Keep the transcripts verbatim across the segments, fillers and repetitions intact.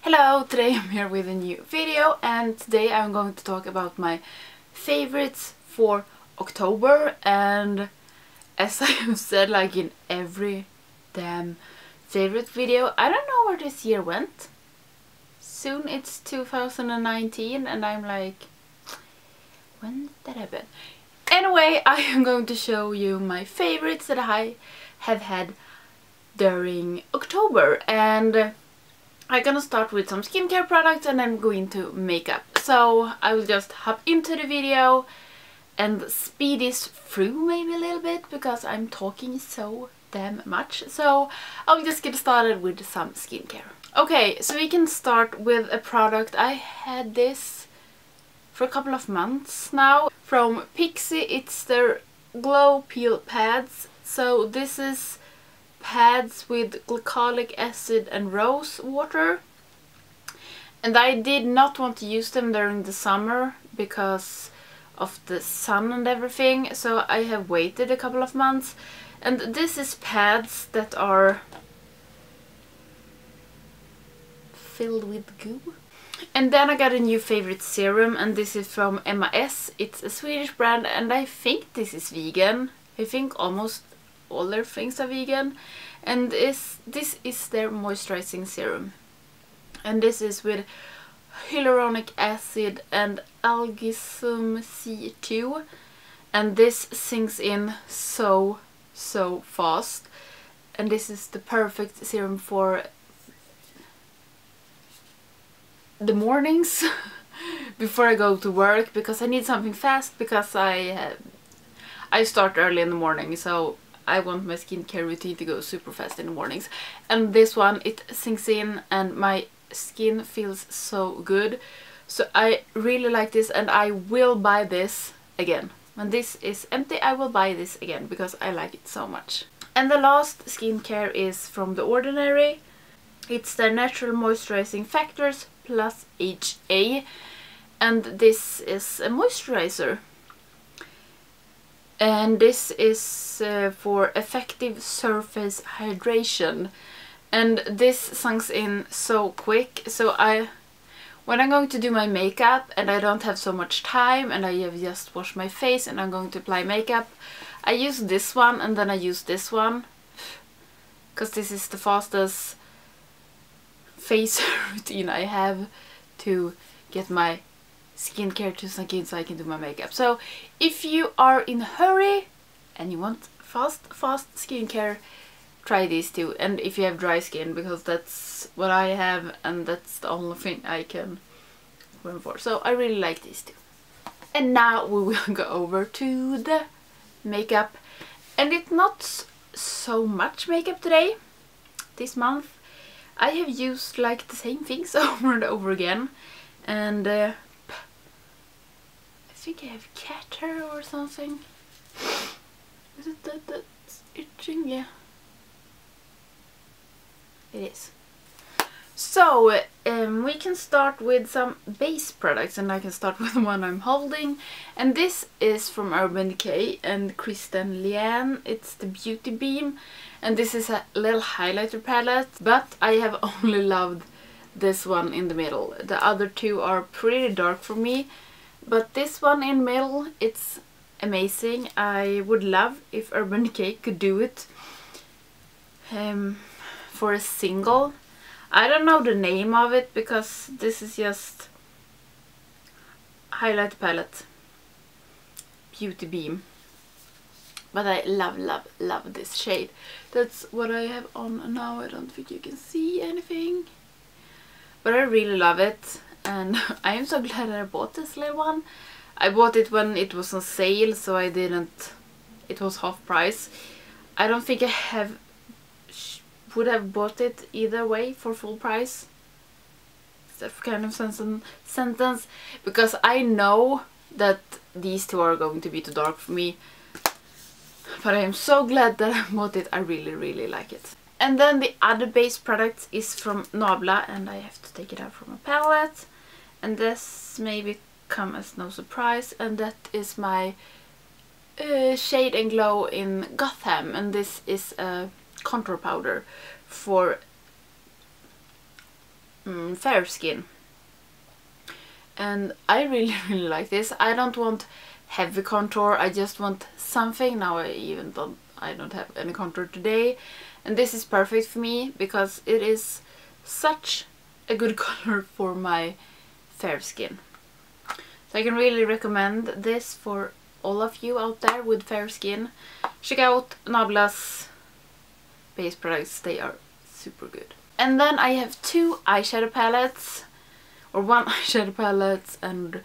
Hello, today I'm here with a new video, and today I'm going to talk about my favorites for October. And as I have said, like in every damn favorite video, I don't know where this year went. Soon it's two thousand nineteen and I'm like, when did that happen? Anyway, I am going to show you my favorites that I have had during October, and I'm gonna start with some skincare products and then go into makeup. So I will just hop into the video and speed this through maybe a little bit because I'm talking so damn much. So I'll just get started with some skincare. Okay, so we can start with a product. I had this for a couple of months now from Pixi. It's their Glow Peel Pads. So this is pads with glycolic acid and rose water, and I did not want to use them during the summer because of the sun and everything, so I have waited a couple of months. And this is pads that are filled with goo. And then I got a new favorite serum, and this is from M A S. It's a Swedish brand and I think this is vegan. I think almost all their things are vegan, and is this is their moisturizing serum, and this is with hyaluronic acid and algisum C two, and this sinks in so so fast, and this is the perfect serum for the mornings before I go to work, because I need something fast, because I uh, I start early in the morning, so I want my skincare routine to go super fast in the mornings. And this one, it sinks in and my skin feels so good. So I really like this, and I will buy this again. When this is empty, I will buy this again because I like it so much. And the last skincare is from The Ordinary. It's their Natural Moisturizing Factors plus H A, and this is a moisturizer. And this is uh, for effective surface hydration, and this sinks in so quick. So I, when I'm going to do my makeup and I don't have so much time and I have just washed my face and I'm going to apply makeup, I use this one and then I use this one because this is the fastest face routine I have to get my skincare to sink in so I can do my makeup. So if you are in a hurry and you want fast fast skincare, try these two. And if you have dry skin, because that's what I have and that's the only thing I can run for. So I really like these two. And now we will go over to the makeup, and it's not so much makeup today. This month I have used like the same things over and over again, and uh, I think I have cat hair or something. Is it that that's itching? Yeah, it is. So um, we can start with some base products, and I can start with the one I'm holding, and this is from Urban Decay and Kristen Lian. It's the Beauty Beam, and this is a little highlighter palette, but I have only loved this one in the middle. The other two are pretty dark for me, but this one in the middle, it's amazing. I would love if Urban Decay could do it um, for a single. I don't know the name of it because this is just highlight palette, Beauty Beam. But I love, love, love this shade. That's what I have on now. I don't think you can see anything, but I really love it. And I am so glad that I bought this little one. I bought it when it was on sale, so I didn't, it was half price. I don't think I have would have bought it either way for full price. Is that kind of sentence? sentence? Because I know that these two are going to be too dark for me. But I am so glad that I bought it. I really, really like it. And then the other base product is from Nabla, and I have to take it out from a palette. And this maybe come as no surprise, and that is my uh, Shade and Glow in Gotham, and this is a contour powder for mm, fair skin. And I really really like this. I don't want heavy contour, I just want something. Now I even don't I don't have any contour today, and this is perfect for me because it is such a good color for my fair skin. So I can really recommend this for all of you out there with fair skin. Check out Nabla's base products, they are super good. And then I have two eyeshadow palettes, or one eyeshadow palette, and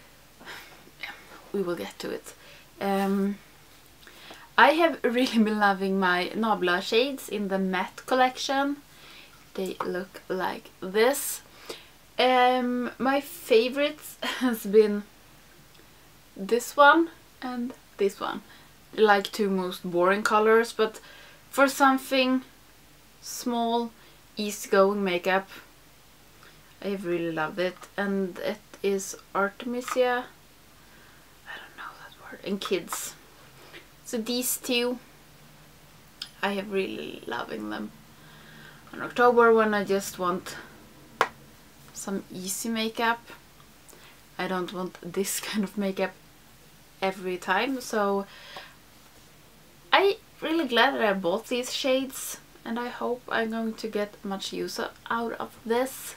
we will get to it. Um, I have really been loving my Nabla shades in the matte collection. They look like this. Um, my favorites has been this one and this one. Like two most boring colors, but for something small, easygoing makeup, I have really loved it. And it is Artemisia, I don't know that word, and Kids. So these two, I have really loving them in October when I just want some easy makeup. I don't want this kind of makeup every time, so I'm really glad that I bought these shades, and I hope I'm going to get much use out of this.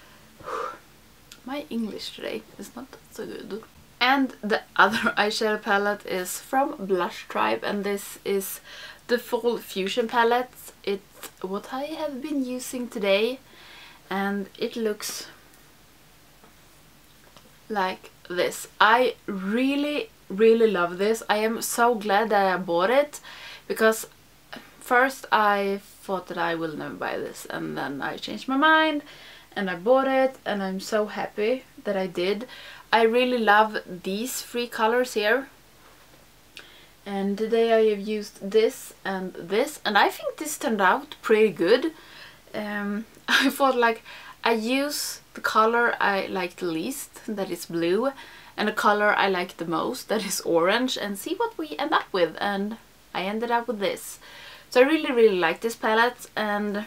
My English today is not so good. And the other eyeshadow palette is from Blush Tribe, and this is the Fall Fusion palette. It's what I have been using today, and it looks like this. I really really love this. I am so glad that I bought it, because first I thought that I will never buy this, and then I changed my mind and I bought it, and I'm so happy that I did. I really love these three colors here, and today I have used this and this, and I think this turned out pretty good. um, I thought like I use the color I like the least, that is blue, and the color I like the most, that is orange, and see what we end up with, and I ended up with this. So I really really like this palette, and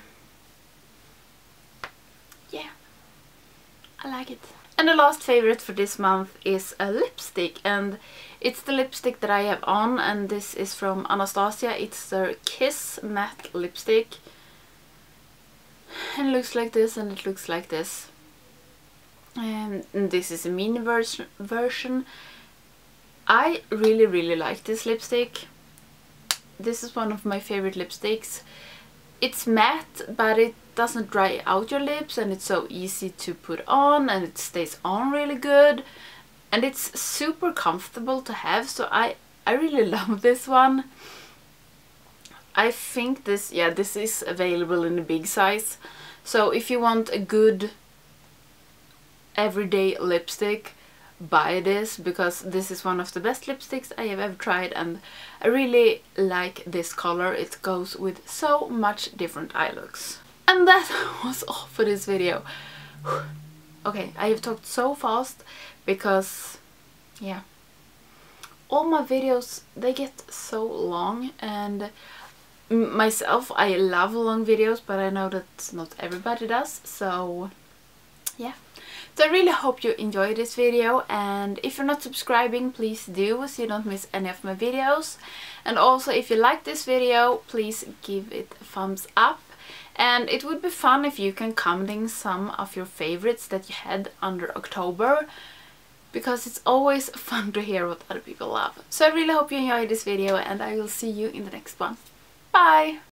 yeah, I like it. And the last favorite for this month is a lipstick, and it's the lipstick that I have on, and this is from Anastasia. It's their Kiss matte lipstick, and it looks like this, and it looks like this. And this is a mini vers version. I really really like this lipstick. This is one of my favorite lipsticks. It's matte, but it doesn't dry out your lips, and it's so easy to put on, and it stays on really good, and it's super comfortable to have. So I I really love this one. I think this, yeah, this is available in the big size. So if you want a good everyday lipstick, buy this, because this is one of the best lipsticks I have ever tried, and I really like this color. It goes with so much different eye looks. And that was all for this video. Okay, I have talked so fast because, yeah, all my videos, they get so long, and myself, I love long videos, but I know that not everybody does, so yeah. So I really hope you enjoyed this video, and if you're not subscribing, please do, so you don't miss any of my videos. And also, if you like this video, please give it a thumbs up. And it would be fun if you can comment in some of your favorites that you had under October, because it's always fun to hear what other people love. So I really hope you enjoyed this video, and I will see you in the next one. Bye!